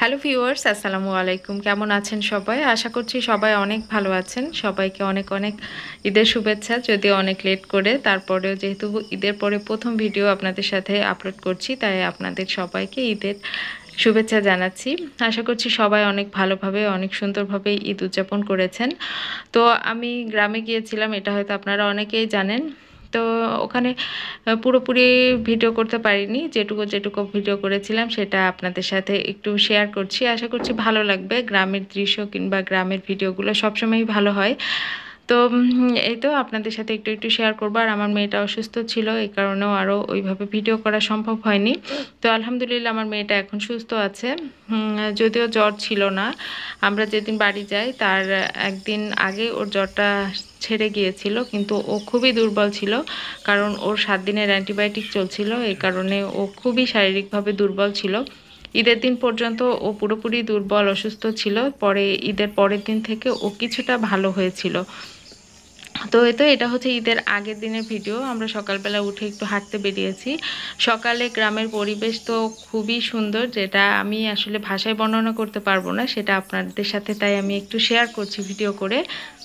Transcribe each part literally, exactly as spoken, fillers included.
Hello viewers, আসসালামু আলাইকুম। কেমন আছেন সবাই? আশা করছি সবাই অনেক ভালো আছেন। সবাইকে অনেক অনেক ঈদের শুভেচ্ছা, যদিও অনেক লেট করে। তারপরেও যেহেতু ঈদের পরে প্রথম ভিডিও আপনাদের সাথে আপলোড করছি, তাই আপনাদের সবাইকে ঈদের শুভেচ্ছা জানাচ্ছি। আশা করছি সবাই অনেক ভালোভাবে, অনেক সুন্দরভাবে ঈদ উদযাপন করেছেন। তো আমি গ্রামে গিয়েছিলাম, এটা হয়তো আপনারা অনেকেই জানেন। তো ওখানে পুরোপুরি ভিডিও করতে পারিনি, যেটুকু যেটুকু ভিডিও করেছিলাম সেটা আপনাদের সাথে একটু শেয়ার করছি। আশা করছি ভালো লাগবে। গ্রামের দৃশ্য কিংবা গ্রামের ভিডিওগুলো সবসময়ই ভালো হয়। তো এই তো আপনাদের সাথে একটু একটু শেয়ার করবো। আর আমার মেয়েটা অসুস্থ ছিল, এই কারণেও আরও ওইভাবে ভিডিও করা সম্ভব হয়নি। তো আলহামদুলিল্লাহ আমার মেয়েটা এখন সুস্থ আছে। যদিও জ্বর ছিল না, আমরা যেদিন বাড়ি যাই তার একদিন আগে ওর জ্বরটা ছেড়ে গিয়েছিল, কিন্তু ও খুবই দুর্বল ছিল, কারণ ওর সাত দিনের অ্যান্টিবায়োটিক চলছিল। এই কারণে ও খুবই শারীরিকভাবে দুর্বল ছিল। ঈদের দিন পর্যন্ত ও পুরোপুরি দুর্বল অসুস্থ ছিল। পরে ঈদের পরের দিন থেকে ও কিছুটা ভালো হয়েছিল। তো এই তো এটা হচ্ছে ঈদের আগের দিনের ভিডিও। আমরা সকালবেলা উঠে একটু হাঁটতে বেরিয়েছি। সকালে গ্রামের পরিবেশ তো খুবই সুন্দর, যেটা আমি আসলে ভাষায় বর্ণনা করতে পারবো না, সেটা আপনাদের সাথে তাই আমি একটু শেয়ার করছি ভিডিও করে।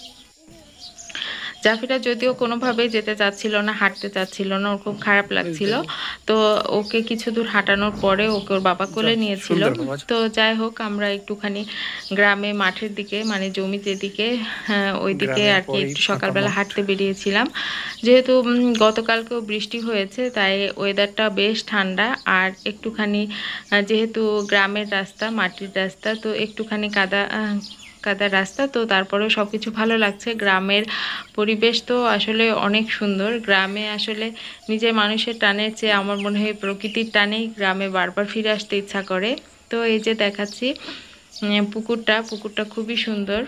জাফিরা যদিও কোনোভাবেই যেতে চাচ্ছিল না, হাঁটতে চাচ্ছিল না, ওর খুব খারাপ লাগছিল। তো ওকে কিছু দূর হাঁটানোর পরে ওকে ওর বাবা কোলে নিয়েছিল। তো যাই হোক, আমরা একটুখানি গ্রামে মাঠের দিকে, মানে জমির যেদিকে, ওই দিকে আর কি একটু সকালবেলা হাঁটতে বেরিয়েছিলাম। যেহেতু গতকালকেও বৃষ্টি হয়েছে, তাই ওয়েদারটা বেশ ঠান্ডা। আর একটুখানি যেহেতু গ্রামের রাস্তা, মাটির রাস্তা, তো একটুখানি কাদা কাদা রাস্তা, তো তারপরেও সব কিছু ভালো লাগছে। গ্রামের পরিবেশ তো আসলে অনেক সুন্দর। গ্রামে আসলে নিজের মানুষের টানের চেয়ে আমার মনে হয় প্রকৃতির টানেই গ্রামে বারবার ফিরে আসতে ইচ্ছা করে। তো এই যে দেখাচ্ছি পুকুরটা, পুকুরটা খুবই সুন্দর।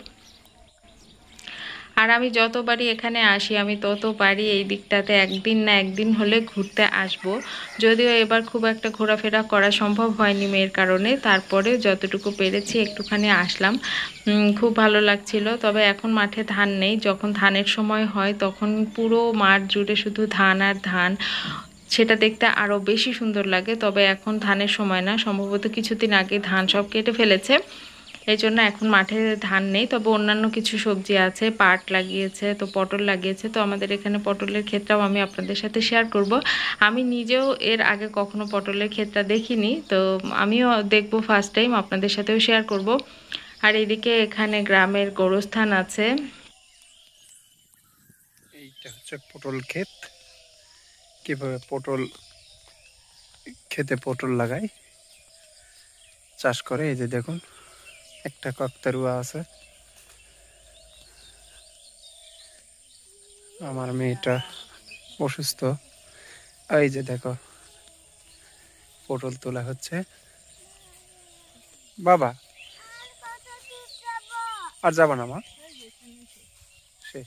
আর আমি যতবারই এখানে আসি, আমি ততবারই এই দিকটাতে একদিন না একদিন হলে ঘুরতে আসব। যদিও এবার খুব একটা ঘোরাফেরা করা সম্ভব হয়নি মেয়ের কারণে, তারপরে যতটুকু পেরেছি একটুখানি আসলাম। খুব ভালো লাগছিল। তবে এখন মাঠে ধান নেই। যখন ধানের সময় হয় তখন পুরো মাঠ জুড়ে শুধু ধান আর ধান, সেটা দেখতে আরও বেশি সুন্দর লাগে। তবে এখন ধানের সময় না, সম্ভবত কিছুদিন আগে ধান সব কেটে ফেলেছে, এই জন্য এখন মাঠে ধান নেই। তবে অন্যান্য কিছু সবজি আছে, পাট লাগিয়েছে, তো পটল লাগিয়েছে। তো আমাদের এখানে পটলের ক্ষেতটাও আমি আপনাদের সাথে শেয়ার করব। আমি নিজেও এর আগে কখনো পটলের ক্ষেতটা দেখিনি, তো আমিও দেখব ফার্স্ট টাইম, আপনাদের সাথেও শেয়ার করব। আর এদিকে এখানে গ্রামের গোরস্থান আছে। এইটা হচ্ছে পটল ক্ষেত। কিভাবে পটল খেতে পটল লাগাই, চাষ করে। এই যে দেখুন, একটা কাকতারুয়া আছে। আমার মেয়েটা অসুস্থ। এই যে দেখো, পটল তোলা হচ্ছে। বাবা আর যাবা না মা, শেষ।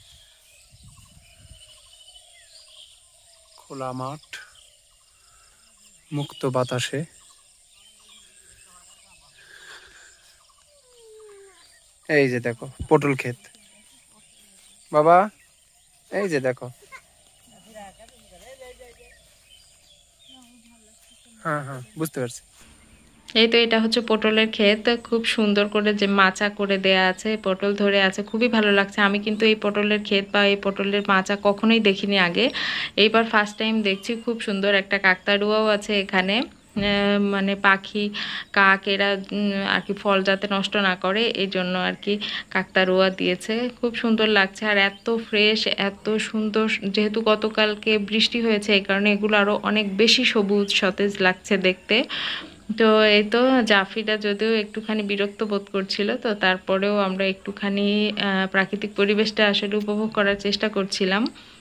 খোলা মাঠ, মুক্ত বাতাসে। এই যে দেখো পটল ক্ষেত। বাবা এই যে দেখো, হ্যাঁ হ্যাঁ বুঝতে পারছি। এই তো এটা হচ্ছে পটলের ক্ষেত। খুব সুন্দর করে যে মাচা করে দেয়া আছে, পটল ধরে আছে, খুবই ভালো লাগছে। আমি কিন্তু এই পটলের ক্ষেত বা এই পটলের মাচা কখনোই দেখিনি আগে, এইবার ফার্স্ট টাইম দেখছি। খুব সুন্দর। একটা কাকতাড়ুয়াও আছে এখানে, মানে পাখি, কাক, এরা আর কি ফল যাতে নষ্ট না করে এই জন্য আর কি কাকতাড়ুয়া দিয়েছে। খুব সুন্দর লাগছে। আর এত ফ্রেশ, এত সুন্দর। যেহেতু গতকালকে বৃষ্টি হয়েছে, এই কারণে এগুলো আরও অনেক বেশি সবুজ সতেজ লাগছে দেখতে। তো এই তো জাফিরা যদিও একটুখানি বিরক্ত বোধ করছিল, তো তারপরেও আমরা একটুখানি প্রাকৃতিক পরিবেশটা আসলে উপভোগ করার চেষ্টা করছিলাম।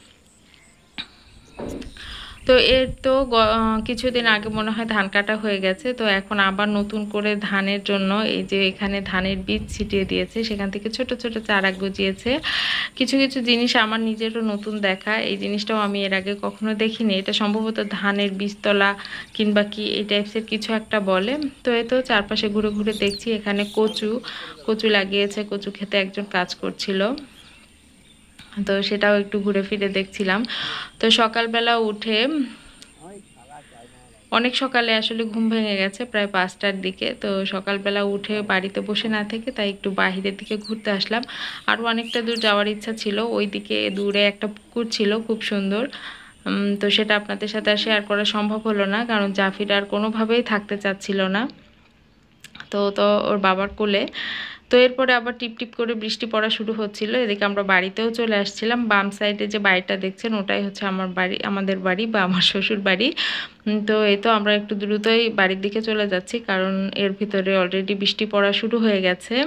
তো এর তো কিছুদিন আগে মনে হয় ধান কাটা হয়ে গেছে, তো এখন আবার নতুন করে ধানের জন্য এই যে এখানে ধানের বীজ ছিটিয়ে দিয়েছে, সেখান থেকে ছোট ছোট চারা গজিয়েছে। কিছু কিছু জিনিস আমার নিজেরও নতুন দেখা, এই জিনিসটাও আমি এর আগে কখনো দেখিনি। এটা সম্ভবত ধানের বীজতলা কিংবা কি এই টাইপসের কিছু একটা বলে। তো এই তো চারপাশে ঘুরে ঘুরে দেখছি, এখানে কচু কচু লাগিয়েছে, কচু খেতে একজন কাজ করছিল, তো সেটাও একটু ঘুরে ফিরে দেখছিলাম। তো সকালবেলা উঠে অনেক সকালে আসলে ঘুম ভেঙে গেছে প্রায় পাঁচটার দিকে। তো সকালবেলা উঠে বাড়িতে বসে না থেকে তাই একটু বাহিরের দিকে ঘুরতে আসলাম। আরও অনেকটা দূর যাওয়ার ইচ্ছা ছিল, ওই দিকে দূরে একটা পুকুর ছিল খুব সুন্দর। তো সেটা আপনাদের সাথে আর শেয়ার করা সম্ভব হলো না, কারণ জাফির আর কোনোভাবেই থাকতে চাচ্ছিল না, তো তো ওর বাবার কোলে। তো এরপরে আবার টিপ টিপ করে বৃষ্টি পড়া শুরু হচ্ছিল। এদিকে আমরা বাড়িতেও চলে আসছিলাম। বাম সাইডে যে বাড়িটা দেখছেন ওটাই হচ্ছে আমার বাড়ি, আমাদের বাড়ি বা আমার শ্বশুর বাড়ি। তো এই তো আমরা একটু দ্রুতই বাড়ির দিকে চলে যাচ্ছি, কারণ এর ভিতরে অলরেডি বৃষ্টি পড়া শুরু হয়ে গেছে।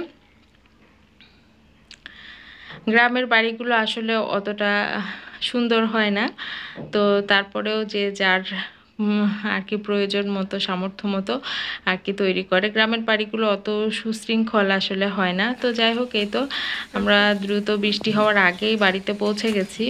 গ্রামের বাড়িগুলো আসলে অতটা সুন্দর হয় না, তো তারপরেও যে যার আর কি প্রয়োজন মতো সামর্থ্য মতো আর কি তৈরি করে। গ্রামের বাড়িগুলো অত সুশৃঙ্খল আসলে হয় না। তো যাই হোক, এই তো আমরা দ্রুত বৃষ্টি হওয়ার আগেই বাড়িতে পৌঁছে গেছি।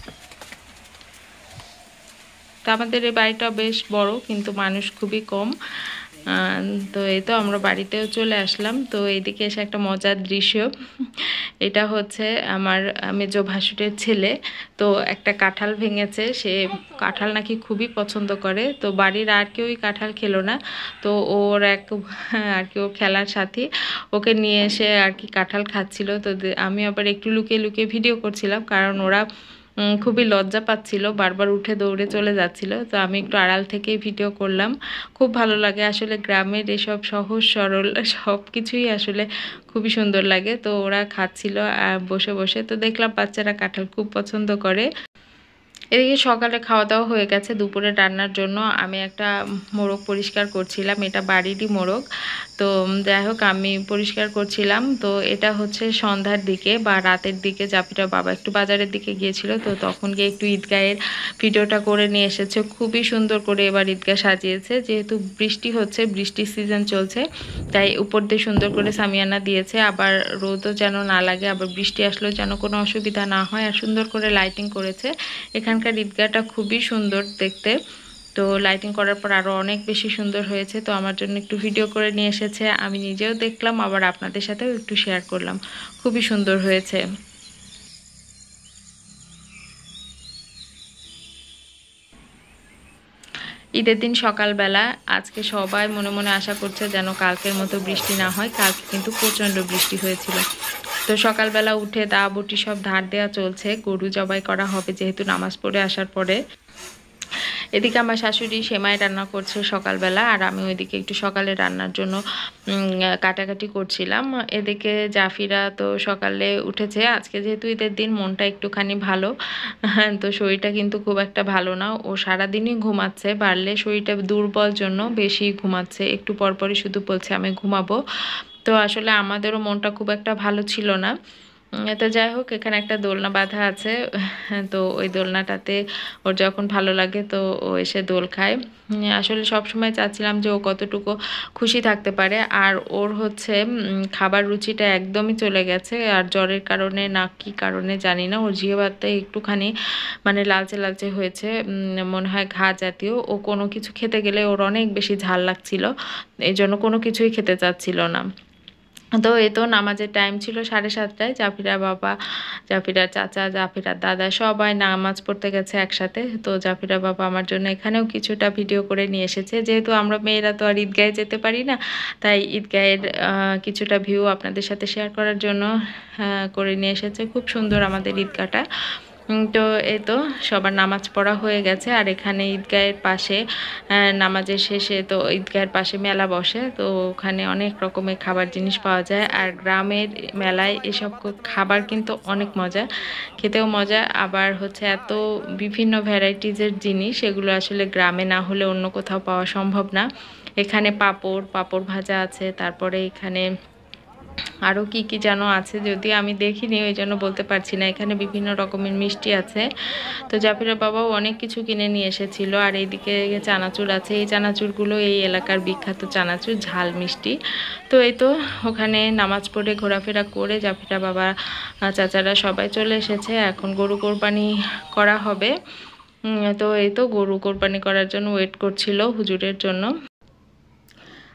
তো আমাদের এই বাড়িটা বেশ বড়, কিন্তু মানুষ খুবই কম। তো এই তো আমরা বাড়িতেও চলে আসলাম। তো এইদিকে এসে একটা মজার দৃশ্য, এটা হচ্ছে আমার মেজো ভাসুরের ছেলে। তো একটা কাঁঠাল ভেঙেছে, সে কাঁঠাল নাকি খুবই পছন্দ করে। তো বাড়ির আর কেউই কাঁঠাল খেলো না, তো ওর এক আর কি ওর খেলার সাথী ওকে নিয়ে এসে আর কি কাঁঠাল খাচ্ছিল। তো আমি আবার একটু লুকিয়ে লুকিয়ে ভিডিও করছিলাম, কারণ ওরা খুবই লজ্জা পাচ্ছিল, বারবার উঠে দৌড়ে চলে যাচ্ছিল। তো আমি একটু আড়াল থেকেই ভিডিও করলাম। খুব ভালো লাগে আসলে গ্রামের এসব সহজ সরল সব কিছুই আসলে খুবই সুন্দর লাগে। তো ওরা খাচ্ছিল বসে বসে, তো দেখলাম বাচ্চারা কাঁঠাল খুব পছন্দ করে। এদিকে সকালে খাওয়া দাওয়া হয়ে গেছে। দুপুরে রান্নার জন্য আমি একটা মোরগ পরিষ্কার করছিলাম, এটা বাড়িরই মোরগ। তো যাই হোক, আমি পরিষ্কার করছিলাম। তো এটা হচ্ছে সন্ধ্যার দিকে বা রাতের দিকে জাফিরা বাবা একটু বাজারের দিকে গিয়েছিল, তো তখন গিয়ে একটু ঈদগাহের ভিডিওটা করে নিয়ে এসেছে। খুবই সুন্দর করে এবার ঈদগাহ সাজিয়েছে, যেহেতু বৃষ্টি হচ্ছে, বৃষ্টির সিজন চলছে, তাই উপর দিয়ে সুন্দর করে সামিয়ানা দিয়েছে। আবার রোদও যেন না লাগে, আবার বৃষ্টি আসলেও যেন কোনো অসুবিধা না হয়, আর সুন্দর করে লাইটিং করেছে। এখানকার ঈদগাহটা খুবই সুন্দর দেখতে। তো লাইটিং করার পর আরও অনেক বেশি সুন্দর হয়েছে। তো আমার জন্য একটু ভিডিও করে নিয়ে এসেছে, আমি নিজেও দেখলাম, আবার আপনাদের সাথেও একটু শেয়ার করলাম। খুবই সুন্দর হয়েছে। ঈদের দিন সকালবেলা আজকে সবাই মনে মনে আশা করছে যেন কালকের মতো বৃষ্টি না হয়। কালকে কিন্তু প্রচণ্ড বৃষ্টি হয়েছিল। তো সকালবেলা উঠে দা বটি সব ধার দেওয়া চলছে, গরু জবাই করা হবে যেহেতু নামাজ পড়ে আসার পরে। এদিকে আমার শাশুড়ি সেমাই রান্না করছে সকালবেলা, আর আমি ওইদিকে একটু সকালে রান্নার জন্য কাটাকাটি করছিলাম। এদিকে জাফিরা তো সকালে উঠেছে, আজকে যেহেতু ঈদের দিন মনটা একটুখানি ভালো, তো শরীরটা কিন্তু খুব একটা ভালো না। ও সারাদিনই ঘুমাচ্ছে, বাড়লে শরীরটা দুর্বল জন্য বেশি ঘুমাচ্ছে, একটু পরপরই শুধু বলছে আমি ঘুমাবো। তো আসলে আমাদেরও মনটা খুব একটা ভালো ছিল না। তো যাই হোক, এখানে একটা দোলনা বাঁধা আছে, তো ওই দোলনাটাতে ওর যখন ভালো লাগে তো ও এসে দোল খায়। আসলে সব সময় চাচ্ছিলাম যে ও কতটুকু খুশি থাকতে পারে, আর ওর হচ্ছে খাবার রুচিটা একদমই চলে গেছে, আর জ্বরের কারণে না কি কারণে জানি না, ওর জিহ্বাতে একটুখানি মানে লালচে লালচে হয়েছে, মনে হয় ঘা জাতীয়। ও কোনো কিছু খেতে গেলে ওর অনেক বেশি ঝাল লাগছিল, এই জন্য কোনো কিছুই খেতে চাচ্ছিল না। তো এই তো নামাজের টাইম ছিল সাড়ে সাতটায়, জাফিরা বাবা, জাফিরা চাচা, জাফিরা দাদা সবাই নামাজ পড়তে গেছে একসাথে। তো জাফিরা বাবা আমার জন্য এখানেও কিছুটা ভিডিও করে নিয়ে এসেছে, যেহেতু আমরা মেয়েরা তো আর ঈদগাহে যেতে পারি না, তাই ঈদগাহের কিছুটা ভিউ আপনাদের সাথে শেয়ার করার জন্য করে নিয়ে এসেছে। খুব সুন্দর আমাদের ঈদগাহটা। তো এই তো সবার নামাজ পড়া হয়ে গেছে, আর এখানে ঈদগাহের পাশে নামাজের শেষে তো ঈদগাহের পাশে মেলা বসে, তো ওখানে অনেক রকমের খাবার জিনিস পাওয়া যায়। আর গ্রামের মেলায় এসব খাবার কিন্তু অনেক মজা, খেতেও মজা, আবার হচ্ছে এত বিভিন্ন ভ্যারাইটিজের জিনিস, এগুলো আসলে গ্রামে না হলে অন্য কোথাও পাওয়া সম্ভব না। এখানে পাঁপড় পাঁপড় ভাজা আছে, তারপরে এখানে আরও কি কি যেন আছে, যদি আমি দেখিনি ওই জন্য বলতে পারছি না। এখানে বিভিন্ন রকমের মিষ্টি আছে। তো জাফিরের বাবাও অনেক কিছু কিনে নিয়ে এসেছিল। আর এইদিকে চানাচুর আছে, এই চানাচুরগুলো এই এলাকার বিখ্যাত চানাচুর, ঝাল মিষ্টি। তো এই তো ওখানে নামাজ পড়ে ঘোরাফেরা করে জাফিরা বাবা চাচারা সবাই চলে এসেছে। এখন গরু কোরবানি করা হবে। তো এই তো গরু কোরবানি করার জন্য ওয়েট করছিল হুজুরের জন্য।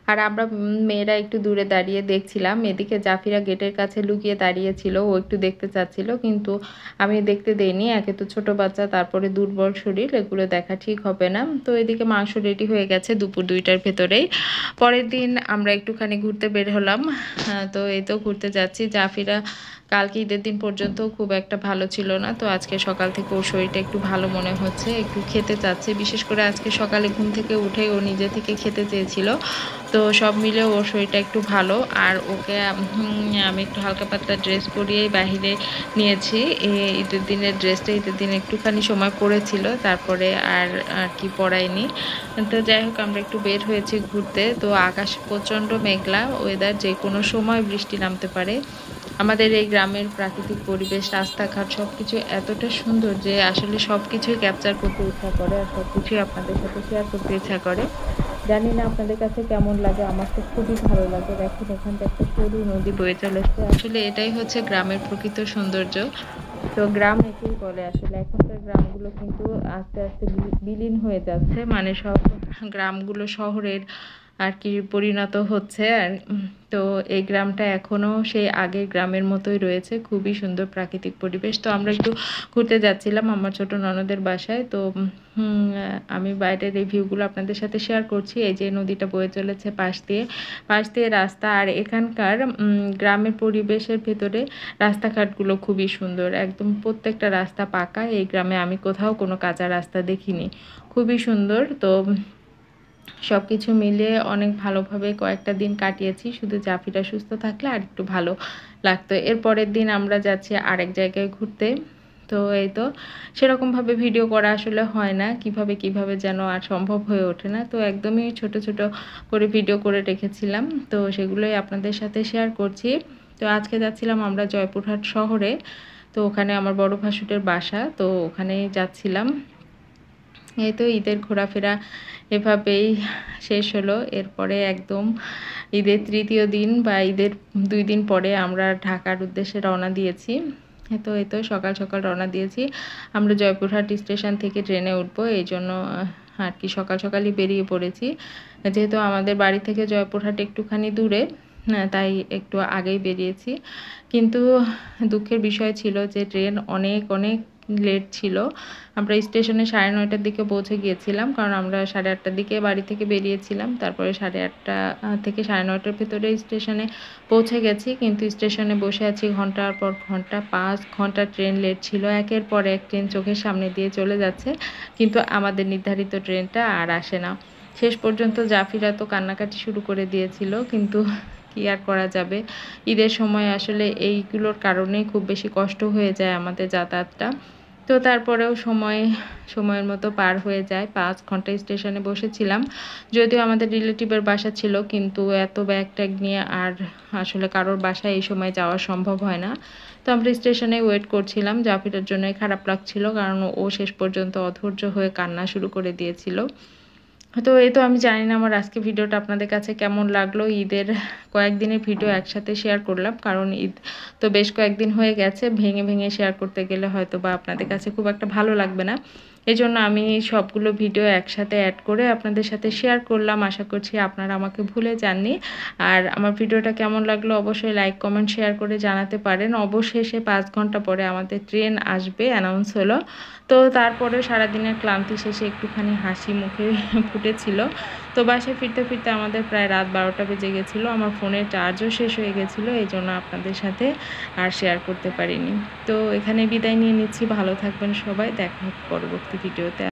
আর আমরা মেয়েরা একটু দূরে দাঁড়িয়ে দেখছিলাম। এদিকে জাফিরা গেটের কাছে লুকিয়ে দাঁড়িয়েছিল, ও একটু দেখতে চাচ্ছিল, কিন্তু আমি দেখতে দেইনি। একে তো ছোট বাচ্চা, তারপরে দুর্বল শরীর, এগুলো দেখা ঠিক হবে না। তো এদিকে মাংস রেডি হয়ে গেছে দুপুর দুইটার ভেতরেই। পরের দিন আমরা একটুখানি ঘুরতে বের হলাম। তো এই তো ঘুরতে যাচ্ছি। জাফিরা কালকে ঈদের দিন পর্যন্ত খুব একটা ভালো ছিল না, তো আজকে সকাল থেকে ওর শরীরটা একটু ভালো মনে হচ্ছে, একটু খেতে চাচ্ছে। বিশেষ করে আজকে সকালে ঘুম থেকে উঠে ও নিজে থেকে খেতে চেয়েছিল। তো সব মিলে ওর শরীরটা একটু ভালো। আর ওকে আমি একটু হালকা পাতলা ড্রেস পরিয়েই বাহিরে নিয়েছি। ঈদের দিনের ড্রেসটা ঈদের দিন একটুখানি সময় পড়েছিল, তারপরে আর আর কি পরাইনি। তো যাই হোক, আমরা একটু বের হয়েছি ঘুরতে। তো আকাশ প্রচণ্ড মেঘলা, ওয়েদার যে কোনো সময় বৃষ্টি নামতে পারে। আমাদের এই গ্রামের প্রাকৃতিক পরিবেশ, রাস্তাঘাট সব কিছু এতটা সুন্দর যে আসলে সব কিছুই ক্যাপচার করতে ইচ্ছা করে, আর সব কিছুই আপনাদের সাথে শেয়ার করতে ইচ্ছা করে। জানি না আপনাদের কাছে কেমন লাগে, আমার তো খুবই ভালো লাগে। দেখুন এখানটা একটা সরু নদী বয়ে চলেছে, আসলে এটাই হচ্ছে গ্রামের প্রকৃত সৌন্দর্য। তো গ্রাম একেই বলে আসলে। এখনকার গ্রামগুলো কিন্তু আস্তে আস্তে বিলীন হয়ে যাচ্ছে, মানে সব গ্রামগুলো শহরের আর কি পরিণত হচ্ছে। আর তো এই গ্রামটা এখনও সেই আগের গ্রামের মতোই রয়েছে, খুবই সুন্দর প্রাকৃতিক পরিবেশ। তো আমরা একটু ঘুরতে যাচ্ছিলাম আমার ছোট ননদের বাসায়। তো আমি বাইরের এই ভিউগুলো আপনাদের সাথে শেয়ার করছি। এই যে নদীটা বয়ে চলেছে পাশ দিয়ে, পাশ দিয়ে রাস্তা। আর এখানকার গ্রামের পরিবেশের ভেতরে রাস্তাঘাটগুলো খুবই সুন্দর, একদম প্রত্যেকটা রাস্তা পাকা। এই গ্রামে আমি কোথাও কোনো কাঁচা রাস্তা দেখিনি, খুবই সুন্দর। তো সব কিছু মিলিয়ে অনেক ভালোভাবে কয়েকটা দিন কাটিয়েছি, শুধু জাফিরা সুস্থ থাকলে আর একটু ভালো লাগতো। এর পরের দিন আমরা যাচ্ছি আরেক জায়গায় ঘুরতে। তো এই তো সেরকমভাবে ভিডিও করা আসলে হয় না, কিভাবে কিভাবে যেন আর সম্ভব হয়ে ওঠে না। তো একদমই ছোট ছোট করে ভিডিও করে রেখেছিলাম, তো সেগুলোই আপনাদের সাথে শেয়ার করছি। তো আজকে যাচ্ছিলাম আমরা জয়পুরহাট শহরে। তো ওখানে আমার বড় ভাসুরের বাসা, তো ওখানেই যাচ্ছিলাম। এই তো ঈদের ঘোরাফেরা এভাবেই শেষ হলো। এরপরে একদম ঈদের তৃতীয় দিন বা ঈদের দুই দিন পরে আমরা ঢাকার উদ্দেশ্যে রওনা দিয়েছি। তো এই তো সকাল সকাল রওনা দিয়েছি। আমরা জয়পুরহাট স্টেশন থেকে ট্রেনে উঠবো, এই জন্য আর কি সকাল সকালই বেরিয়ে পড়েছি। যেহেতু আমাদের বাড়ি থেকে জয়পুরহাট একটুখানি দূরে, তাই একটু আগেই বেরিয়েছি। কিন্তু দুঃখের বিষয় ছিল যে ট্রেন অনেক অনেক লেট ছিল। আমরা স্টেশনে সাড়ে নয়টার দিকে পৌঁছে গিয়েছিলাম, কারণ আমরা সাড়ে আটটার দিকে বাড়ি থেকে বেরিয়েছিলাম। তারপরে সাড়ে আটটা থেকে সাড়ে নয়টার ভেতরে স্টেশনে পৌঁছে গেছি, কিন্তু স্টেশনে বসে আছি ঘন্টার পর ঘন্টা। পাঁচ ঘন্টা ট্রেন লেট ছিল, একের পর এক ট্রেন চোখের সামনে দিয়ে চলে যাচ্ছে, কিন্তু আমাদের নির্ধারিত ট্রেনটা আর আসে না। শেষ পর্যন্ত জাফিরা তো কান্নাকাটি শুরু করে দিয়েছিল, কিন্তু কি আর করা যাবে। ঈদের সময় আসলে এইগুলোর কারণেই খুব বেশি কষ্ট হয়ে যায় আমাদের যাতায়াতটা। তো তারপরেও সময় সময়ের মতো পার হয়ে যায়। পাঁচ ঘন্টা স্টেশনে বসেছিলাম, যদিও আমাদের রিলেটিভের বাসা ছিল, কিন্তু এত ব্যাগ ট্যাগ নিয়ে আর আসলে কারোর বাসায় এই সময় যাওয়া সম্ভব হয় না। তো আমরা স্টেশনে ওয়েট করছিলাম। জাফিরের জন্যই খারাপ লাগছিল, কারণ ও শেষ পর্যন্ত অধৈর্য হয়ে কান্না শুরু করে দিয়েছিল। তো এই তো আমি জানি না আমার আজকে ভিডিওটা আপনাদের কাছে কেমন লাগলো। ঈদের কয়েকদিনের ভিডিও একসাথে শেয়ার করলাম, কারণ ঈদ তো বেশ কয়েকদিন হয়ে গেছে, ভেঙে ভেঙে শেয়ার করতে গেলে হয়তো বা আপনাদের কাছে খুব একটা ভালো লাগবে না। এই জন্য আমি সবগুলো ভিডিও একসাথে অ্যাড করে আপনাদের সাথে শেয়ার করলাম। আশা করছি আপনারা আমাকে ভুলে যাননি। আর আমার ভিডিওটা কেমন লাগলো অবশ্যই লাইক কমেন্ট শেয়ার করে জানাতে পারেন। অবশেষে পাঁচ ঘন্টা পরে আমাদের ট্রেন আসবে অ্যানাউন্স হলো। তো তারপরেও সারাদিনের ক্লান্তি শেষে একটুখানি হাসি মুখে ফুটেছিল। তো বাসায় ফিরতে ফিরতে আমাদের প্রায় রাত বারোটা বেজে গেছিলো। আমার ফোনের চার্জও শেষ হয়ে গেছিলো, এই জন্য আপনাদের সাথে আর শেয়ার করতে পারিনি। তো এখানে বিদায় নিয়ে নিচ্ছি, ভালো থাকবেন সবাই, দেখা হবে পরবর্তী ভিডিওতে।